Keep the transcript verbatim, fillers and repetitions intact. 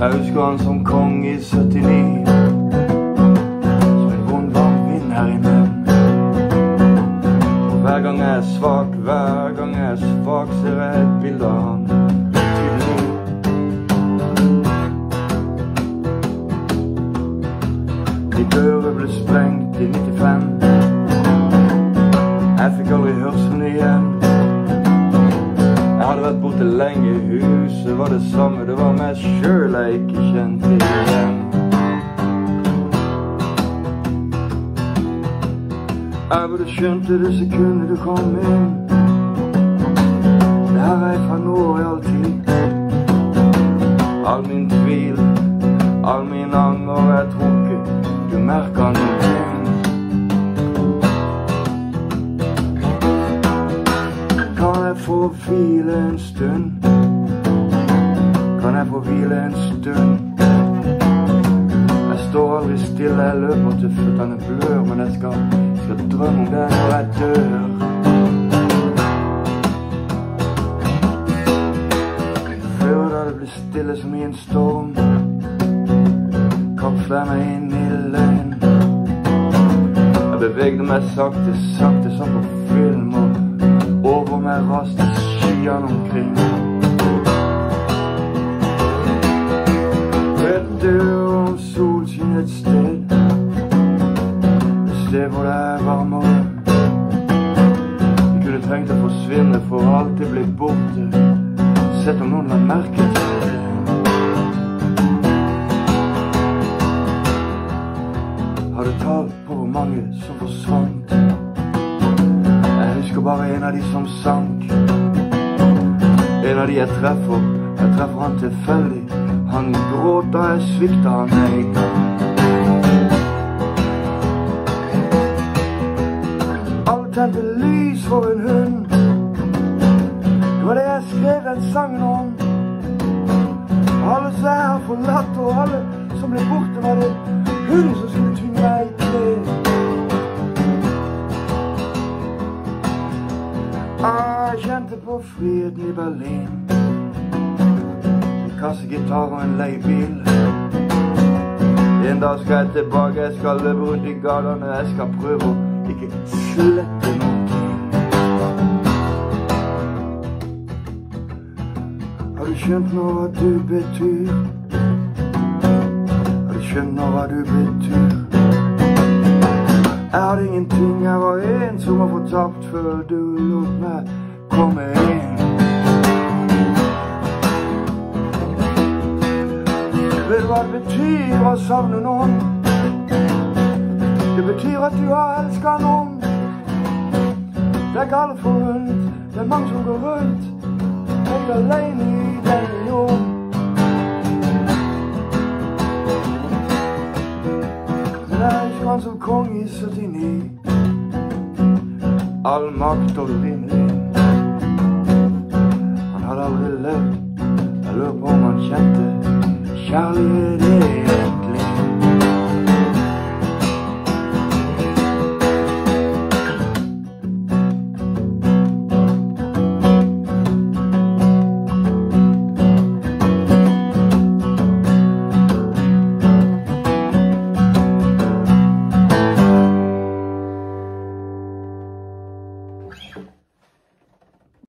Jeg husker han som kong i syttini, som en vond varm vind her inne. Og hver gang jeg er svak, hver gang jeg er svak, ser jeg et bilde av han tydelig. Mitt øre ble sprengt i nittifem. Jeg fikk aldri hørselen igjen. Jeg hadde vært borte lenge, huset var det samme. Det var meg selv jeg ikke kjente igjen. Jeg burde skjønt det sekundet du kom inn. Det her er fra nå og alltid. All min tvil, all min anger, jeg tror ikke du merker noe. Få hvile en stund. Kan jeg få hvile en stund? Jeg står aldri stille, jeg løper til føttene blør, men jeg skal, skal drømme om det når jeg dør. Før da det blir stille som i en storm, kapsler jeg meg inn i løgn. Jeg bevegde meg sakte, sakte som på film, og over meg raste skyene omkring. Vet du om solskinn et sted, et sted hvor det er varmere? Jeg kunne trengt å forsvinne for alltid bli borte, sett om noen la merke til det. Har du talt på hvor mange som forsvant? Jeg husker bare en av de som sank. En av de jeg treffer, jeg treffer han tilfeldig. Han gråter, jeg svikter han en gang. Alle tente lys for en hund. Det var det jeg skrev den sangen om. Alle som jeg har forlatt, og alle som ble borte, var det hun som skulle tvinge meg til. Jeg kjente på friheten i Berlin. En kassegitar og en leiebil. En dag skal jeg tilbake, jeg skal løpe rundt i gatene. Jeg skal prøve å ikke slette noen ting. Har du skjønt nå hva du betyr? Har du skjønt nå hva du betyr? Jeg hadde ingenting, jeg var en som var fortapt før du lot meg komme inn. Vet du hva det betyr å savne noen? Det betyr at du har elsket noen. Det er ikke alle forunt, det er mange som går rundt helt alene i denne jord. Men det er ikke han som kong i syttini. All makt og vindring. Han hadde aldri levd. Jeg lurer på om han kjente kjærlighet.